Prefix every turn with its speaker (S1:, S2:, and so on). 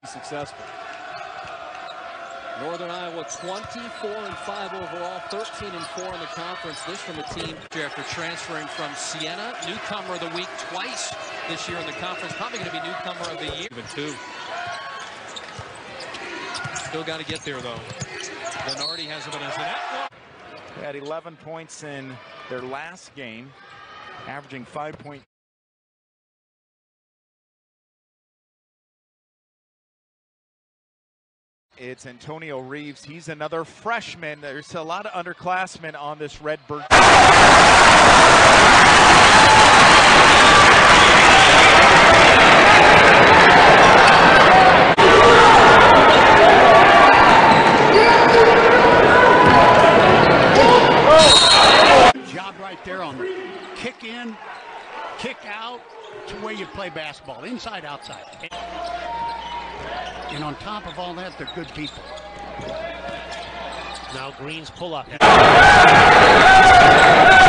S1: Successful. Northern Iowa 24-5 overall, 13-4 in the conference. This from the team
S2: after transferring from Siena. Newcomer of the week twice this year in the conference. Probably going to be newcomer of the year.
S3: Even two.
S2: Still got to get there though. Bernardi has him as an
S4: They had 11 points in their last game, averaging 5 points. It's Antonio Reeves. He's another freshman. There's a lot of underclassmen on this Redbird.
S5: Job right there on the kick in, kick out. It's the way you play basketball, inside, outside. And on top of all that, they're good people.
S3: Now Green's pull up.